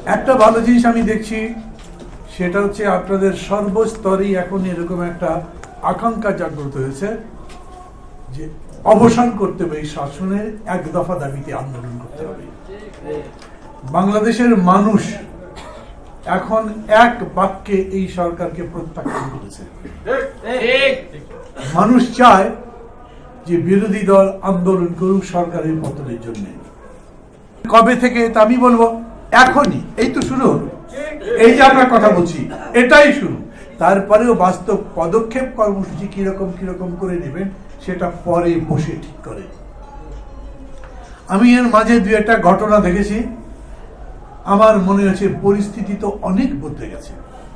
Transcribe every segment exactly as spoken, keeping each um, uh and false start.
একটা ভালো জিনিস আমি দেখছি, সেটা হচ্ছে আপনাদের সর্বস্তরেই এখন এরকম একটা আকাঙ্ক্ষা জাগ্রত হয়েছে যে অবসান করতে হবে এই শাসনের, এক দফা দাবিতে আন্দোলন করতে হবে। বাংলাদেশের মানুষ এখন এক বাক্যে এই সরকারকে প্রত্যাখ্যান করেছে। মানুষ চায় যে বিরোধী দল আন্দোলন করুক সরকারের পতনের জন্য। কবে থেকে তা আমি বলবো এখনই, এই তো শুরু হলো, এই যে আমরা কথা বলছি এটাই শুরু। তারপরেও বাস্তব পদক্ষেপ কর্মসূচি কিরকম কিরকম করে নেবেন সেটা পরে বসে ঠিক করে। আমি এর মাঝে দু একটা ঘটনা দেখেছি, আমার মনে হচ্ছে পরিস্থিতি তো অনেক বদলে গেছে।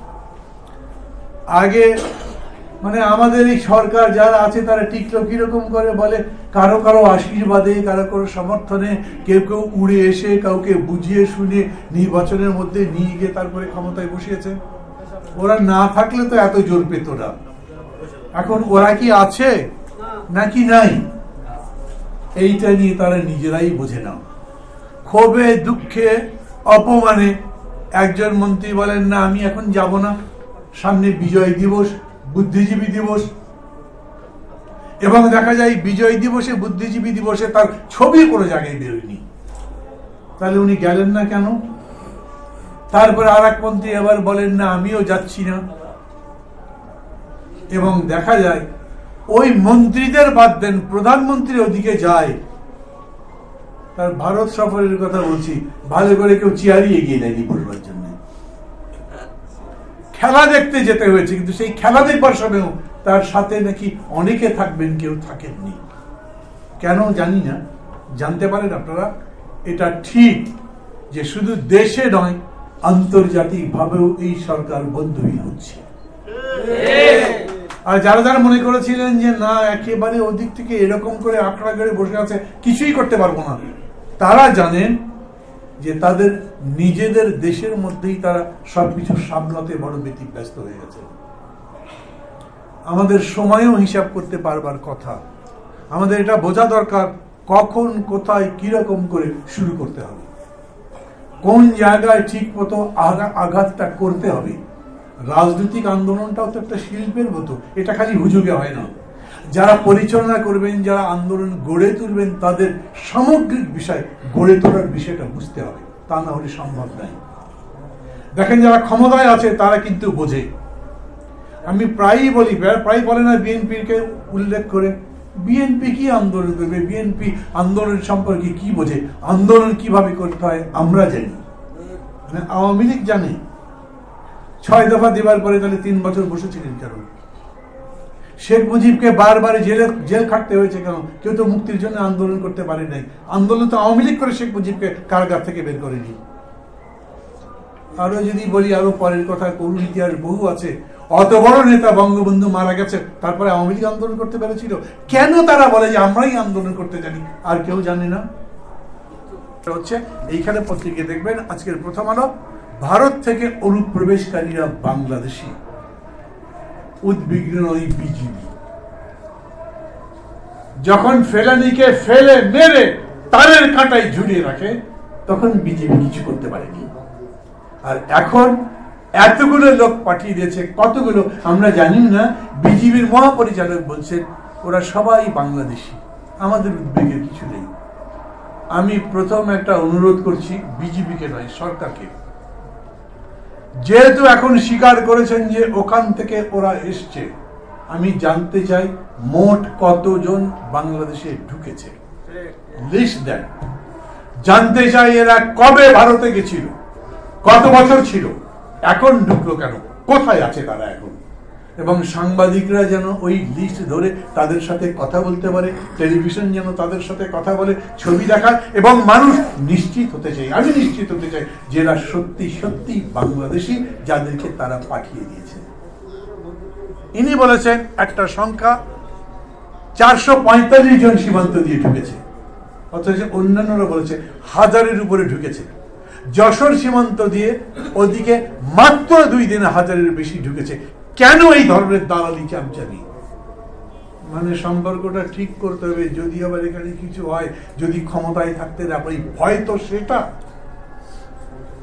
আগে মানে আমাদের এই সরকার যারা আছে তারা টিকলো কিরকম করে বলে, কারো কারো আশীর্বাদে, কারো কারো সমর্থনে, কেউ কেউ উড়ে এসে কাউকে বুঝিয়ে শুনে নির্বাচনের মধ্যে নিয়ে গিয়ে তারপরে ক্ষমতায় বসিয়েছে। ওরা না থাকলে তো এত জোর পেত না। এখন ওরা কি আছে নাকি নাই, এইটা নিয়ে তারা নিজেরাই বোঝে না। ক্ষোভে দুঃখে অপমানে একজন মন্ত্রী বলেন, না আমি এখন যাব না, সামনে বিজয় দিবস, বুদ্ধিজীবী দিবস, এবং দেখা যায় বিজয় দিবসে বুদ্ধিজীবী দিবসে তার ছবি কোনো জায়গায় বেরোয়নি। তাহলে উনি গেলেন না কেন? তারপরে আর এক মন্ত্রী আবার বলেন, না আমিও যাচ্ছি না। এবং দেখা যায় ওই মন্ত্রীদের বাদ দেন, প্রধানমন্ত্রী ওদিকে যায়। তার ভারত সফরের কথা বলছি, ভালো করে কেউ চেয়ারই এগিয়ে নেয়নি বলবার জন্য। খেলা দেখতে যেতে হয়েছে, কিন্তু সেই খেলা দেখবার সময়ও তার সাথে নাকি অনেকে থাকবেন, কেউ থাকেননি। কেন জানি না, জানতে পারেন আপনারা? এটা ঠিক যে শুধু দেশে নয়, আন্তর্জাতিক ভাবেও এই সরকার বন্ধুহীন হচ্ছে। আর যারা যারা মনে করেছিলেন যে না একেবারে ওদিক থেকে এরকম করে আঁকড়া করে বসে আছে, কিছুই করতে পারবো না, তারা জানেন যে তাদের নিজেদের দেশের মধ্যেই তারা সবকিছু সামলাতে বড় ব্যতিব্যস্ত হয়ে গেছে। আমাদের সময়ও হিসাব করতে পারবার কথা। আমাদের এটা বোঝা দরকার কখন, কোথায়, কিরকম করে শুরু করতে হবে, কোন জায়গায় ঠিক মতো আঘাতটা করতে হবে। রাজনৈতিক আন্দোলনটাও তো একটা শিল্পের মতো, এটা খালি হুজুগে হয় না। যারা পরিচালনা করবেন, যারা আন্দোলন গড়ে তুলবেন, তাদের সামগ্রিক বিষয় গড়ে তোলার বিষয়টা বুঝতে হবে, তা না হলে সম্ভব নাই। দেখেন যারা ক্ষমতায় আছে তারা কিন্তু বোঝে। আমি প্রায়ই বলি, প্রায় বলে না বিএনপির কে উল্লেখ করে, বিএনপি কি আন্দোলন করবে, বিএনপি আন্দোলন সম্পর্কে কি বোঝে, আন্দোলন কিভাবে করতে হয় আমরা জানি, আওয়ামী লীগ জানে। ছয় দফা দেবার পরে তাহলে তিন বছর বসেছিলেন কেন? শেখ মুজিবকে বারবার জেলে জেল খাটতে হয়েছে কেন? কেউ তো মুক্তির জন্য আন্দোলন করতে পারে নাই। আন্দোলন তো আওয়ামী লীগ করে শেখ মুজিবকে কারাগার থেকে বের করেনি। আরো যদি বলি, আরো পরের কথা, করুণ ইতিহাস বহু আছে। অত বড় নেতা বঙ্গবন্ধু মারা গেছে, তারপরে আওয়ামী লীগ আন্দোলন করতে পেরেছিল কেন? তারা বলে যে আমরাই আন্দোলন করতে জানি, আর কেউ জানে না। হচ্ছে এইখানে পত্রিকা দেখবেন, আজকের প্রথম আলো, ভারত থেকে অনুপ্রবেশকারীরা বাংলাদেশি, উদ্বিগ্ন ওই বিজিবি। যখন ফেলানিকে ফেলে মেরে তারের কাঁটায় ঝুলিয়ে রাখে, তখন বিজেপি কিছু করতে পারেনি। আর এখন এতগুলো লোক পাঠিয়ে দিয়েছে, কতগুলো আমরা জানি না। বিজিবির মহাপরিচালক বলছেন ওরা সবাই বাংলাদেশি, আমাদের উদ্বেগের কিছু নেই। আমি প্রথম একটা অনুরোধ করছি, বিজিবিকে নয়, সরকারকে, যেহেতু এখন স্বীকার করেছেন যে ওখান থেকে ওরা এসছে, আমি জানতে চাই মোট কতজন বাংলাদেশে ঢুকেছে, লিস্ট দেন। জানতে চাই এরা কবে ভারতে গেছিল, কত বছর ছিল, এখন ঢুকলো কেন, কোথায় আছে তারা এখন। এবং সাংবাদিকরা যেন ওই লিস্ট ধরে তাদের সাথে কথা বলতে পারে, টেলিভিশন যেন তাদের সাথে কথা বলে, ছবি দেখায়, এবং মানুষ নিশ্চিত হতে চাই, আমি নিশ্চিত হতে চাই যে এরা সত্যি সত্যি বাংলাদেশি, যাদেরকে তারা পাঠিয়ে দিয়েছে। ইনি বলেছেন একটা সংখ্যা চারশো পঁয়তাল্লিশ জন সীমান্ত দিয়ে ঢুকেছে, অথচ অন্যান্যরা বলেছে হাজারের উপরে ঢুকেছে। যশোর সীমান্ত দিয়ে ওদিকে মাত্র দুই দিনে হাজারের বেশি ঢুকেছে। কেন এই ধরনের দালালি চামচামি? মানে সম্পর্কটা ঠিক করতে হবে, যদি আবার এখানে কিছু হয়, যদি ক্ষমতায় থাকতে না পারি, ভয় তো সেটা।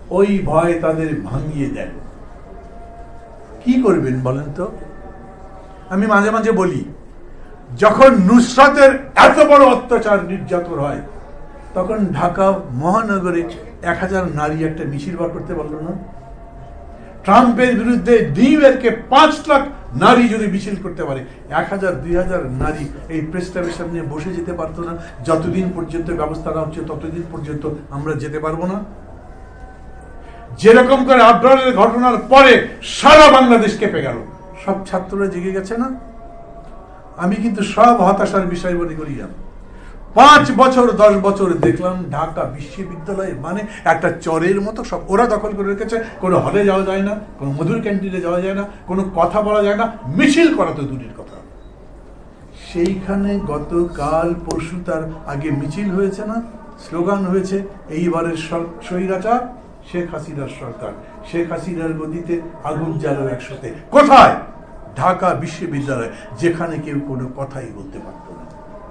ওই ভয় তাদের ভাঙিয়ে দেন। কি করবেন বলেন তো? আমি মাঝে মাঝে বলি, যখন নুসরাতের এত বড় অত্যাচার নির্যাতন হয়, তখন ঢাকা মহানগরে এক হাজার নারী একটা মিছিল বার করতে পারলো না? ট্রাম্পের বিরুদ্ধে নিউ ইয়র্কে পাঁচ লাখ নারী যদি মিছিল করতে পারে, এক হাজার দুই হাজার নারী এই প্রেস ক্লাবের সামনে বসে যেতে পারতো না? যতদিন পর্যন্ত ব্যবস্থা না হচ্ছে ততদিন পর্যন্ত আমরা যেতে পারবো না। যেরকম করে আবরারের ঘটনার পরে সারা বাংলাদেশ কেঁপে গেল, সব ছাত্ররা জেগে গেছে না? আমি কিন্তু সব হতাশার বিষয় মনে করি না। পাঁচ বছর দশ বছর দেখলাম ঢাকা বিশ্ববিদ্যালয় মানে একটা চরের মতো সব ওরা দখল করে রেখেছে। কোনো হলে যাওয়া যায় না, কোনো মধুর ক্যান্টিনে যাওয়া যায় না, কোনো কথা বলা যায় না, মিছিল করা তো দূরের কথা। সেইখানে গতকাল পরশু তার আগে মিছিল হয়েছে না, স্লোগান হয়েছে, এইবারের স্বৈরাচার শেখ হাসিনার সরকার, শেখ হাসিনার গদিতে আগুন জ্বালো একসাথে। কোথায়? ঢাকা বিশ্ববিদ্যালয়, যেখানে কেউ কোনো কথাই বলতে পারত না।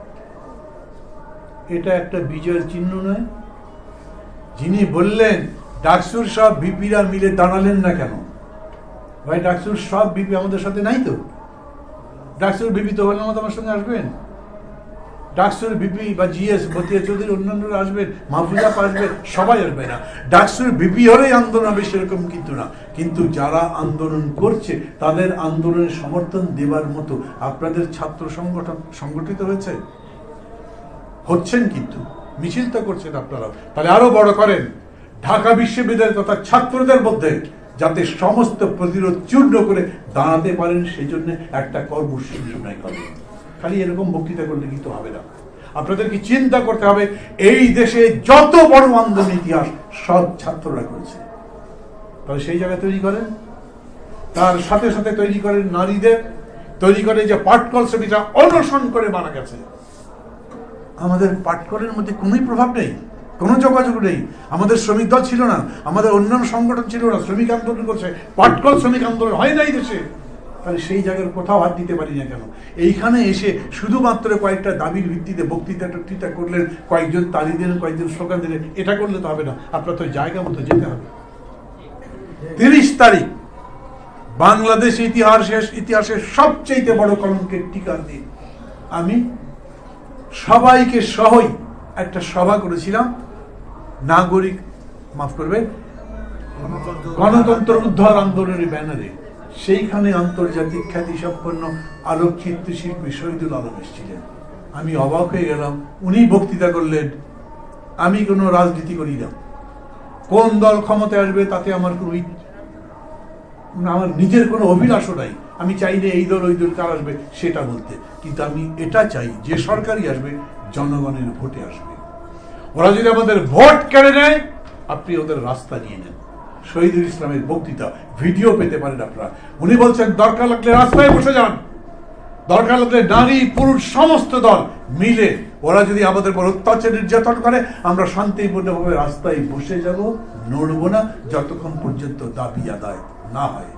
এটা একটা বিজয়ের চিহ্ন নয়? যিনি বললেন ডাকসুর সব বিপিরা মিলে দাঁড়ালেন না কেন? ভাই, ডাকসুর সব বিপি আমাদের সাথে নাই তো। ডাকসুর বিপি তো হলে আমার সঙ্গে আসবেন। ডাকসুর বিপি বা জিএস বতিয়া চৌধুরী অন্যান্যরা আসবেন, মাহফুজা আসবে, সবাই আসবে না। ডাকসুর বিপি হলেই আন্দোলন হবে সেরকম কিন্তু না। কিন্তু যারা আন্দোলন করছে তাদের আন্দোলনের সমর্থন দেবার মতো আপনাদের ছাত্র সংগঠন সংগঠিত হয়েছে, হচ্ছেন, কিন্তু মিছিল তো করছেন আপনারা। তাহলে আরো বড় করেন, ঢাকা বিশ্ববিদ্যালয় তথা ছাত্রদের মধ্যে যাতে সমস্ত প্রতিরোধ চূর্ণ করে দাঁড়াতে পারেন সেজন্য একটা কর্মসূচি করেন। খালি এরকম বক্তৃতা করলে কিন্তু হবে না। আপনাদেরকে চিন্তা করতে হবে, এই দেশে যত বড় আন্দোলন ইতিহাস সব ছাত্ররা করেছে। তাহলে সেই জায়গায় তৈরি করেন। তার সাথে সাথে তৈরি করেন নারীদের, তৈরি করে যে পাটকল শ্রমিকরা অনশন করে মারা গেছে। আমাদের পাটকলের মধ্যে কোনোই প্রভাব নেই, কোনো যোগাযোগ নেই। আমাদের শ্রমিক দল ছিল না, আমাদের অন্যান্য সংগঠন ছিল না, শ্রমিক আন্দোলন করছে, পাটকল শ্রমিক আন্দোলন হয় নাই দেশে। তাহলে সেই জায়গার কোথাও হাত দিতে পারি না কেন? এইখানে এসে শুধুমাত্র কয়েকটা দাবির ভিত্তিতে বক্তৃতা টক্তৃতা করলেন, কয়েকজন তালি দিলেন, কয়েকজন স্লোগান দিলেন, এটা করলে তো হবে না। আপনার তো জায়গা মতো যেতে হবে। তিরিশ তারিখ বাংলাদেশ ইতিহাসের ইতিহাসের সবচেয়ে বড় কলঙ্কের টিকার দিন। আমি সবাইকে সহই একটা সভা করেছিলাম নাগরিক মাফ করবে গণতন্ত্র উদ্ধার আন্দোলনের ব্যানারে। সেইখানে আন্তর্জাতিক খ্যাতি সম্পন্ন আলোক চিত্রশিল্পী শহীদুল আলম এসেছিলেন। আমি অবাক হয়ে গেলাম, উনি বক্তৃতা করলেন, আমি কোনো রাজনীতি করি না, কোন দল ক্ষমতায় আসবে তাতে আমার কোনো আমার নিজের কোনো অভিলাষও নাই। আমি চাই না এই দল ওই দল কার আসবে সেটা বলতে, কিন্তু আমি এটা চাই যে সরকারই আসবে জনগণের ভোটে আসবে। ওরা যদি আমাদের ভোট কেড়ে নেয়, আপনি ওদের রাস্তা নিয়ে নেন। শহীদুল ইসলামের বক্তৃতা ভিডিও পেতে পারেন আপনারা। উনি বলছেন দরকার লাগলে রাস্তায় বসে যান, দরকার লাগলে নারী পুরুষ সমস্ত দল মিলে ওরা যদি আমাদের উপর অত্যাচার নির্যাতন করে, আমরা শান্তিপূর্ণভাবে রাস্তায় বসে যাব, নড়বো না যতক্ষণ পর্যন্ত দাবি আদায় না হয়।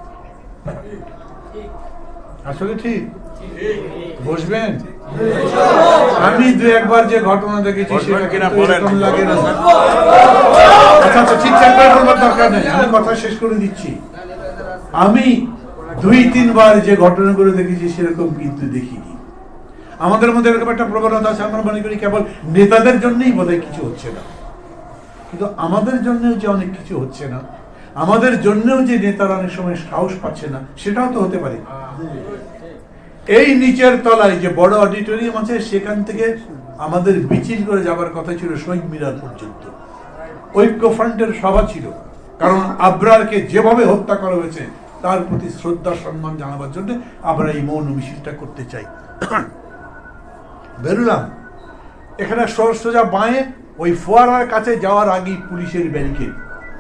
আসলে ঠিক বসবেন? আমি দু একবার যে ঘটনা দেখেছি সেটা কিনা এরকম লাগে না। আচ্ছা আচ্ছা ঠিক চাকরি বলবার দরকার নেই, আমি কথা শেষ করে দিচ্ছি। আমি দুই তিনবার যে ঘটনাগুলো দেখেছি সেরকম কিন্তু দেখিনি। আমাদের মধ্যে এরকম একটা প্রবণতা আছে, আমরা মনে করি কেবল নেতাদের জন্যই বোধহয় কিছু হচ্ছে না, কিন্তু আমাদের জন্যও যে অনেক কিছু হচ্ছে না, আমাদের জন্যও যে নেতারা অনেক সময় সাহস পাচ্ছে না, সেটাও তো হতে পারে। এই নিচের তলায় যে বড় অডিটোরিয়াম আছে, সেখান থেকে আমাদের মিছিল করে যাবার কথা ছিল শহীদ মিনার পর্যন্ত। ঐক্য ফ্রন্টের সভা ছিল, কারণ আবরারকে যেভাবে হত্যা করা হয়েছে তার প্রতি শ্রদ্ধা সম্মান জানাবার জন্য আমরা এই মৌন মিছিলটা করতে চাই। বেরুলাম, এখানে সোজা বাঁয়ে ওই ফোয়ারার কাছে যাওয়ার আগেই পুলিশের ব্যারিকেড।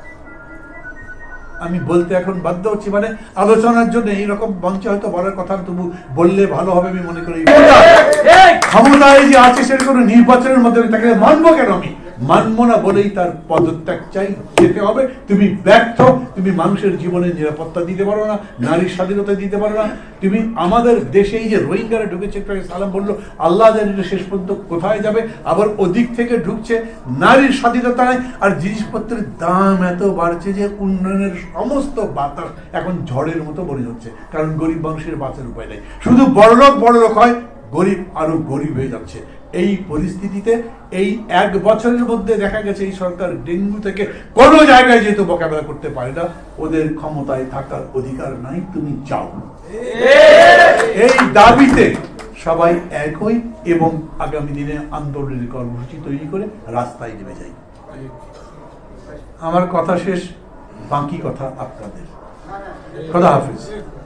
আমি বলতে এখন বাধ্য হচ্ছি, মানে আলোচনার জন্য এইরকম মঞ্চে হয়তো বলার কথা, তবু বললে ভালো হবে আমি মনে করি। ক্ষমতায় যে আছে সেটা কোনো নির্বাচনের মধ্যে তাকে মানবো কেন? আমি মানব না বলেই তার পদত্যাগ চাই, যেতে হবে। তুমি ব্যর্থ, তুমি মানুষের জীবনের নিরাপত্তা দিতে পারো না, নারীর স্বাধীনতা দিতে পারো না। তুমি আমাদের দেশে এই যে রোহিঙ্গারা ঢুকেছে, একটু আগে সালাম বললো, আল্লাহ জানি শেষ পর্যন্ত কোথায় যাবে। আবার ওদিক থেকে ঢুকছে, নারীর স্বাধীনতা নাই, আর জিনিসপত্রের দাম এত বাড়ছে যে উন্নয়নের সমস্ত বাতাস এখন ঝড়ের মতো বড়ি হচ্ছে, কারণ গরিব মানুষের বাঁচার উপায় নেই। শুধু বড়লোক বড়লোক হয়, গরিব আরো গরিব হয়ে যাচ্ছে। এই পরিস্থিতিতে এই এক বছরের মধ্যে দেখা গেছে এই সরকার ডেঙ্গু থেকে কোনো জায়গায় যেহেতু মোকাবেলা করতে পারে না, ওদের ক্ষমতায় থাকার অধিকার নাই, তুমি যাও। এই দাবিতে সবাই এক হই এবং আগামী দিনে আন্দোলনের কর্মসূচি তৈরি করে রাস্তায় নেমে যাই। আমার কথা শেষ, বাকি কথা আপনাদের। খোদা হাফিজ।